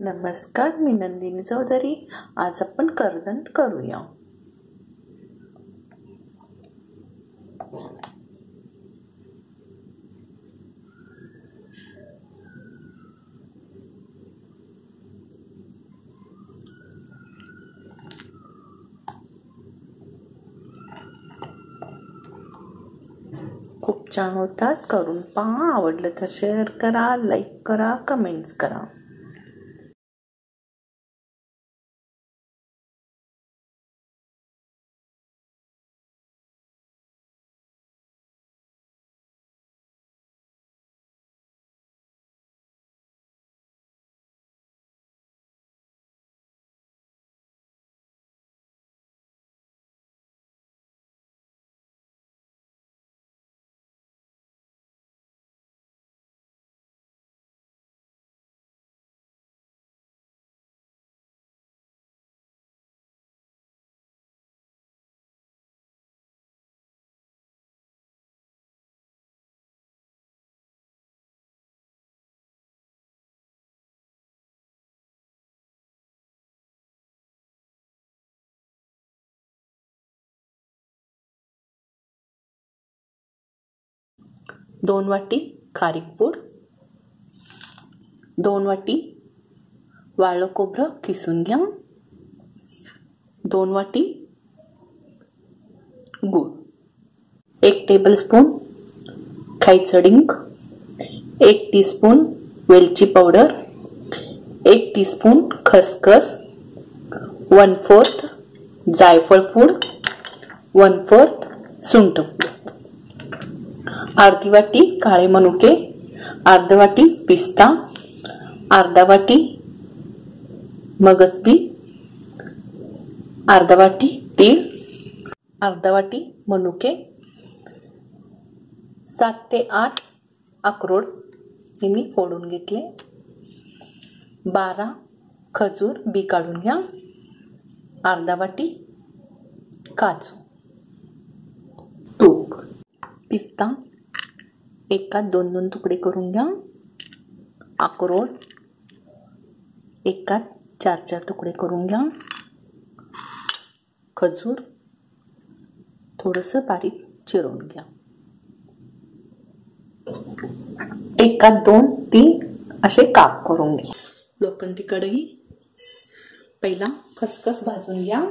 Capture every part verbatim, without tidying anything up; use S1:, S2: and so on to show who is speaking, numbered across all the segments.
S1: नमस्कार, मी नंदिनी चौधरी। आज आपण करदंड करूया। खूप छान होतात, करून पहा। आवडलं तर शेअर करा, लाईक करा, कमेंट्स करा। दोन वाटी खारीक पूड, दोन वाटी वाळलं खोबरं किसून घ्या, दोन वाटी गूळ, एक टेबलस्पून खायचं डिंक, एक टीस्पून वेलची पावडर, एक टीस्पून खसखस, वन फोर्थ जायफळ पूड, वन फोर्थ सुंठ पूड, अर्धी वाटी काळे मनुके, अर्धा वाटी पिस्ता, अर्धा वाटी मगजबी, अर्धा वाटी तीळ, अर्धा वाटी मनुके, सात ते आठ अक्रोड हे मी फोडून घेतले, बारा खजूर बी काढून घ्या, अर्धा वाटी काजू, तूप, पिस्ता एकात दोन दोन तुकडे करून घ्या, अक्रोड एकात चार चार तुकडे करून घ्या, खजूर थोडंसं बारीक चिरून घ्या, एकात दोन तीन असे काप करून घ्या। लोखंडी कढई, पहिला खसखस भाजून घ्या,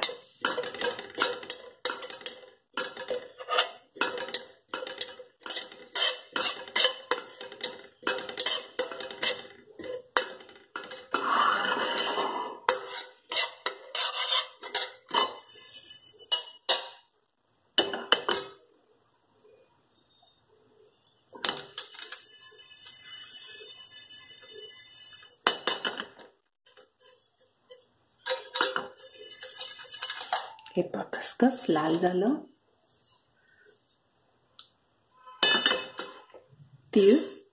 S1: हे पा खसखस लाल झालं, तीळ,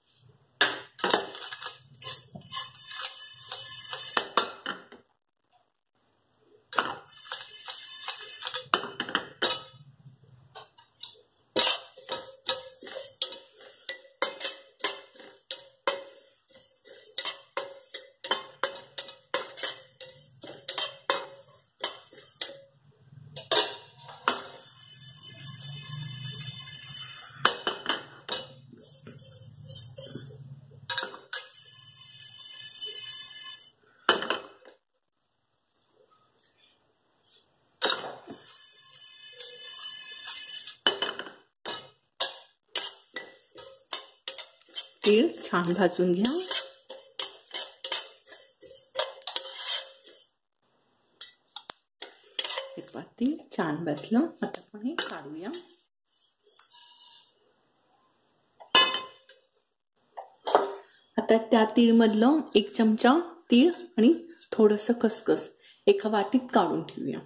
S1: तीळ छान भाजून घ्या, हे पहा तीळ छान भाजलं। आता आपण हे काढूया। आता त्या तीळ मधलं एक चमचा तीळ आणि थोडंसं खसखस एका वाटीत काढून ठेवूया।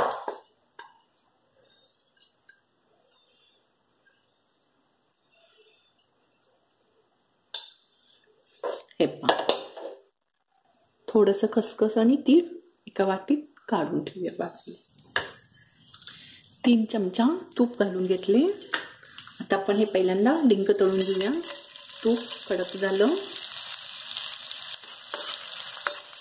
S1: हे पहा थोडंसं खसखस आणि तीळ एका वाटीत काढून ठेवूया बाजूला। तीन चमचा तूप घालून घेतले। आता आपण हे पहिल्यांदा डिंक तळून घेऊया। तूप कडक झालं,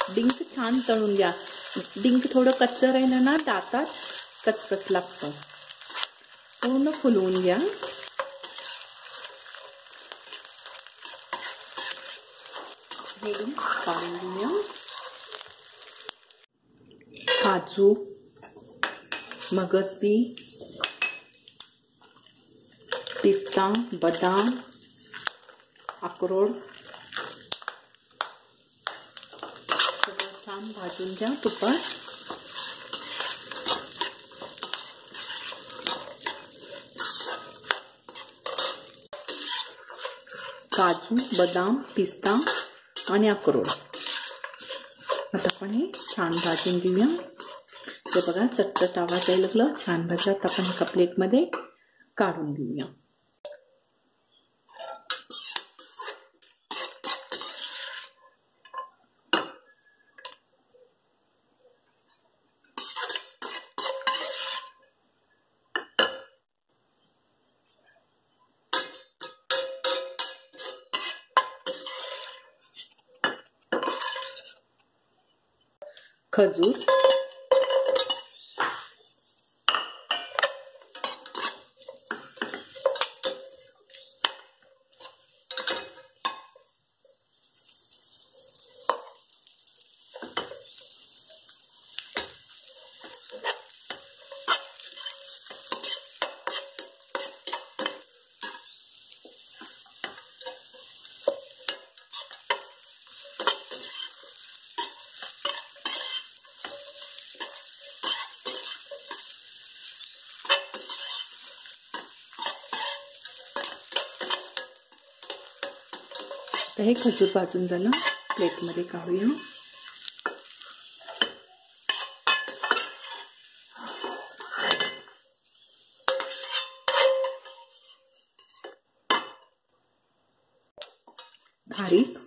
S1: डिंक छान तळून घ्या. डिंक थोडं कच्चं राहिलं ना दातात कचकच लागतं. पूर्ण फुलवून घ्या. हे डिंक काढून घेऊया. काजू, मगजबी, पिस्ता, बदाम, अक्रोड सगळं छान भाजून घ्या तुपात. काजू, बदाम, पिस्ता आणि अक्रोड आता आपण हे छान भाजून घेऊया. ते बघा चटचट आवाज यायला लागलं. छान भाजत आपण एका प्लेटमध्ये काढून घेऊया. खजूर, तर हे खजूर भाजून झालं. प्लेटमध्ये काढूया. खारीक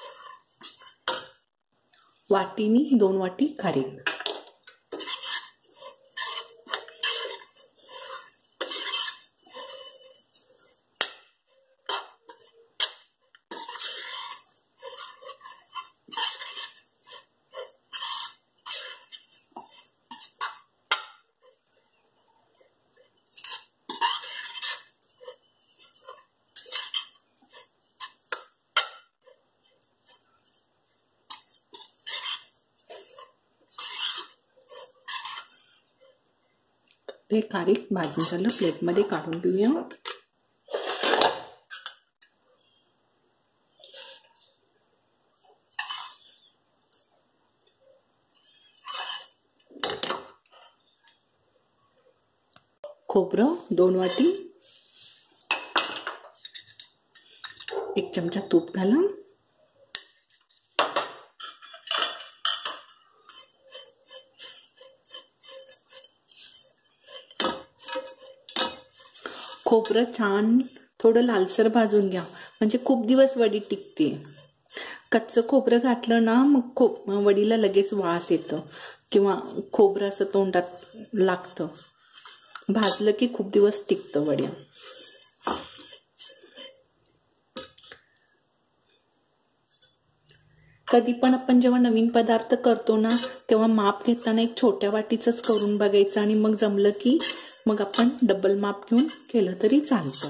S1: वाटीनी दोन वाटी खारीक. हे खारीक भाजून झालं. प्लेटमध्ये काढून घेऊया. खोबरं दोन वाटी. एक चमचा तूप घाला. खोबरं छान थोडं लालसर भाजून घ्या म्हणजे खूप दिवस वडी टिकते. कच्चं खोबरं घातलं ना मग खो वडीला लगेच वास येतं किंवा खोबरं असं तोंडात लागतं. भाजलं की खूप दिवस टिकतं वड्या. कधी पण आपण जेव्हा नवीन पदार्थ करतो ना तेव्हा माप घेताना एक छोट्या वाटीचंच करून बघायचं आणि मग जमलं की मग आपण डबल माप घेऊन केलं तरी चालतं.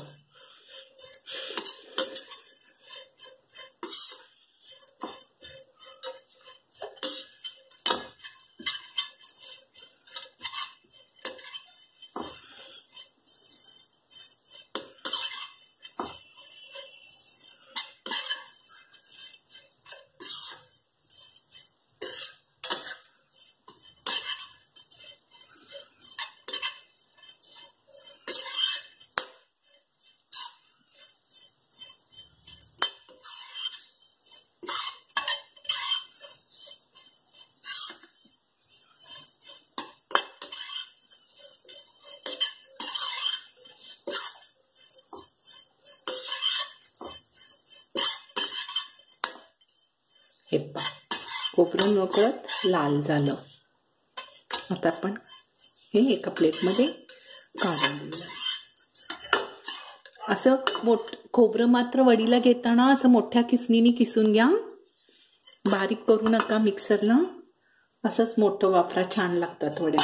S1: हे पहा खोबरं नकळत लाल झालं. आता आपण हे एका प्लेटमध्ये काढून घेऊया. असं मोठ खोबरं मात्र वडीला घेताना असं मोठ्या किसणीने किसून घ्या बारीक करू नका मिक्सरला, असंच मोठं वापरा, छान लागतात थोड्या.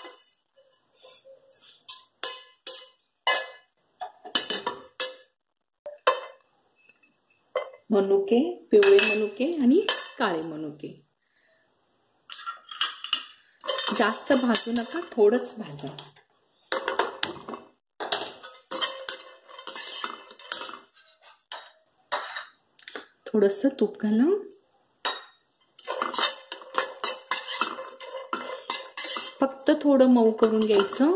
S1: मनुके, पिवळे मनुके आणि काळे मनुके. जास्त भाजू नका, थोडंच भाजा. थोडंसं तूप घाला. फक्त थोडं मऊ करून घ्यायचं.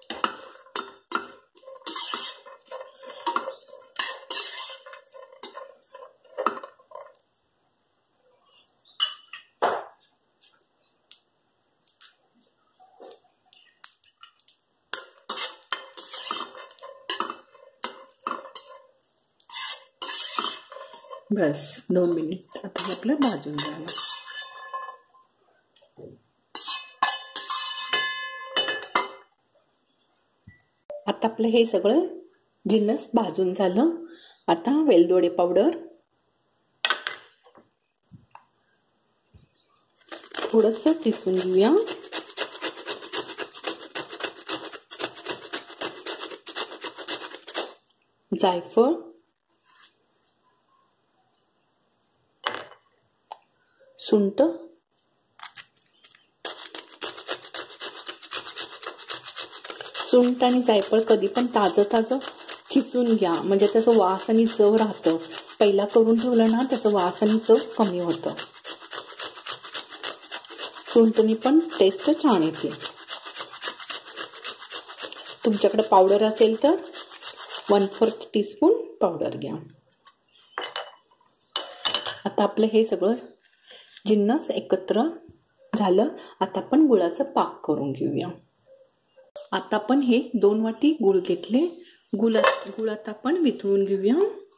S1: बस दोन मिनिट. आता हे आपलं भाजून झालं. आता आपलं हे सगळं जिन्नस भाजून झालं. आता वेलदोडे पावडर, थोडंसं किसून घेऊया. जायफळ, सुंठ, सुंठ आणि जायफळ कधी पण ताजं ताजं खिसून घ्या, म्हणजे त्याचं वास आणि चव राहतं. पहिला करून ठेवलं ना त्याचं वास आणि चव कमी होतं. सुंठनी पण टेस्ट छान येते. तुमच्याकडे पावडर असेल तर वन फोर्थ टीस्पून पावडर घ्या. आता आपलं हे सगळं जिन्नस एकत्र झालं. आता आपण गुळाचा पाक करून घेऊया. आता आपण हे दोन वाटी गुळ घेतले. गुळ गुळ आता आपण वितळून घेऊया.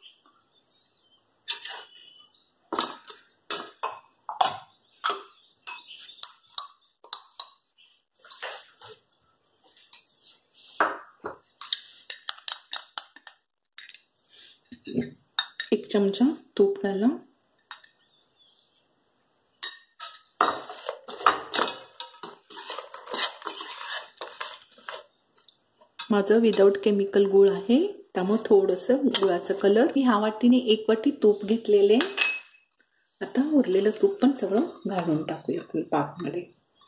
S1: एक चमचा तूप घाला. माझं विदाउट केमिकल गुळ आहे, त्यामुळे थोडंसं गुळाचं कलर. ह्या वाटीने एक वाटी तूप घेतलेले. आता उरलेलं तूप पण सगळं घालून टाकूया आपण पाकमध्ये.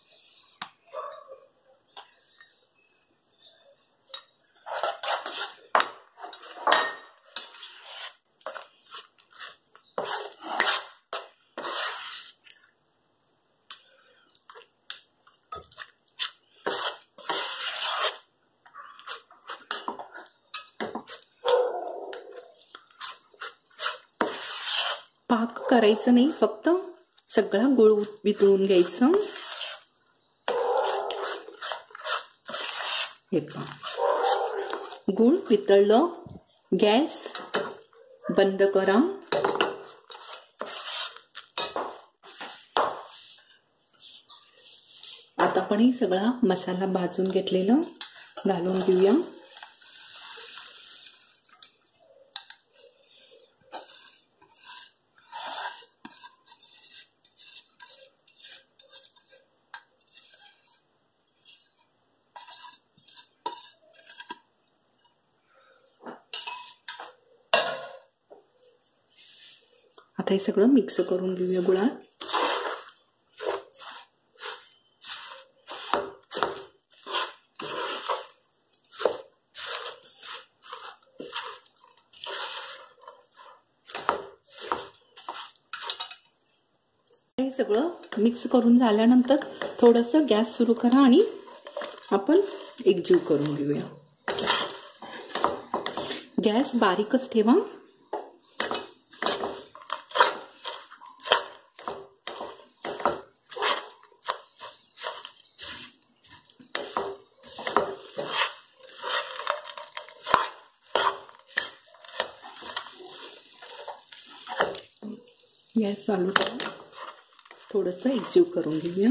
S1: पाक करायचं नाही, फक्त सगळा गुळ वितळून घ्यायचं. हे पहा गुळ वितळलं. गॅस बंद करा. आता आपण हे सगळा मसाला भाजून घेतलेला घालून घेऊया. आता हे सगळं मिक्स करून घेऊया गुळात. हे सगळं मिक्स करून झाल्यानंतर थोडंसं गॅस सुरू करा आणि आपण एकजीव करून घेऊया. गॅस बारीकच ठेवा. गॅस चालू करा. थोडंसं एकजीव करून घेऊया.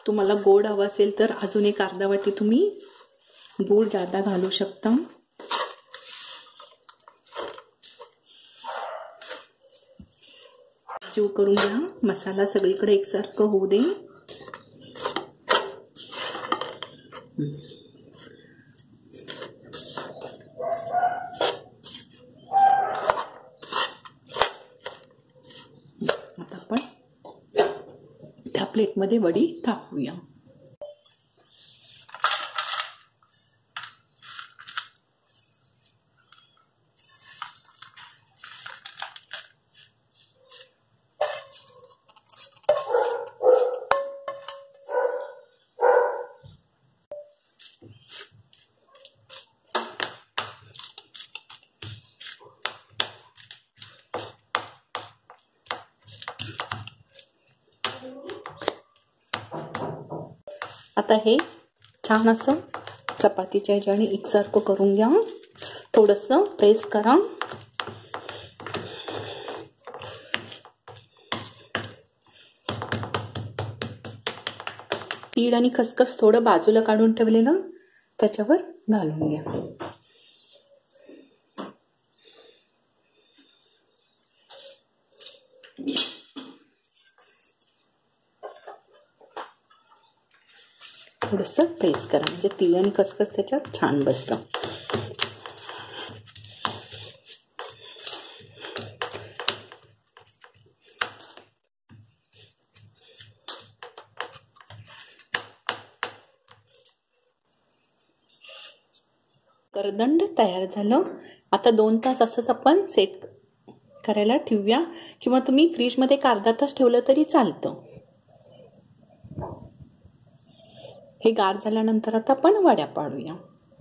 S1: तुम्हाला गोड हवं असेल तर अजून एक अर्धा वाटी तुम्ही गूळ जादा घालू शकता. चिव करून घ्या. मसाला सगळीकडे एकसारखं होऊ दे. आता आपण त्या प्लेटमध्ये वडी टाकूया. आता हे छान असं चपातीच्या ह्याच्याने एकसारखं करून घ्या. थोडंसं प्रेस करा. तीळ आणि खसखस थोडं बाजूला काढून ठेवलेलं त्याच्यावर घालून घ्या. थोडंसं प्रेस करा म्हणजे तीळ आणि खसखस त्याच्यात छान बसतं. करदंड तयार झालं. आता दोन तास असंच आपण सेट करायला ठेवूया किंवा तुम्ही फ्रीजमध्ये एक अर्धा तास ठेवलं तरी चालतं. हे गार झाल्यानंतर आता आपण वड्या पाडूया.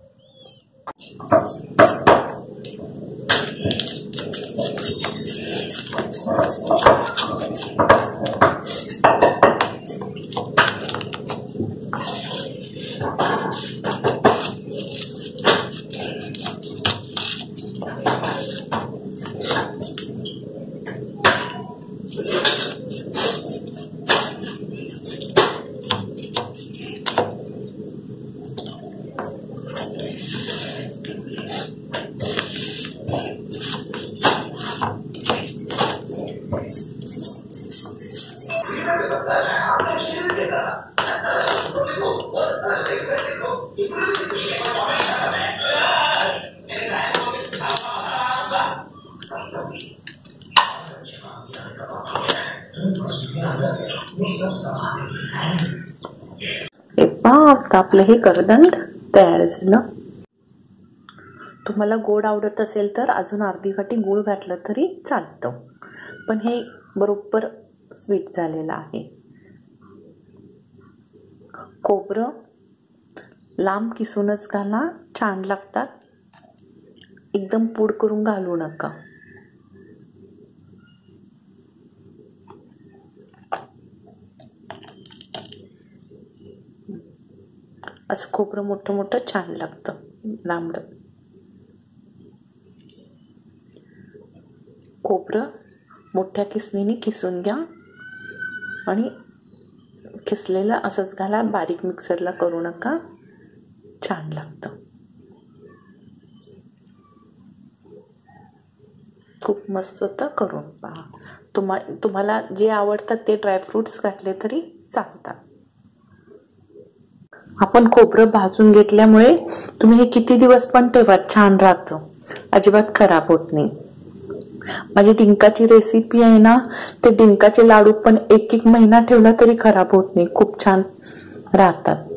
S1: आता आपलं हे करदंड तयार झालं. तुम्हाला गोड आवडत असेल तर अजून अर्धी वाटी गूळ घातलं तरी चालतं, पण हे बरोबर स्वीट झालेलं आहे. खोबरं लांब किसूनच घाला, छान लागतात. एकदम पूड करून घालू नका. असं खोबरं मोठं मोठं छान लागतं, लांबड. खोबरं मोठ्या किसणीने किसून घ्या आणि किसलेलं असंच घाला, बारीक मिक्सरला करू नका, छान लागतं. खूप मस्त होतं, करून पहा. तुम्हा तुम्हाला जे आवडतात ते ड्रायफ्रुट्स घातले तरी चालतात. आपण खोबरं भाजून घेतल्यामुळे तुम्ही हे किती दिवस पण ठेवा, छान राहतं, अजिबात खराब होत नाही. माझी डिंकाची रेसिपी आहे ना, ते डिंकाचे लाडू पण एक एक महिना ठेवला तरी खराब होत नाही, खूप छान राहतात.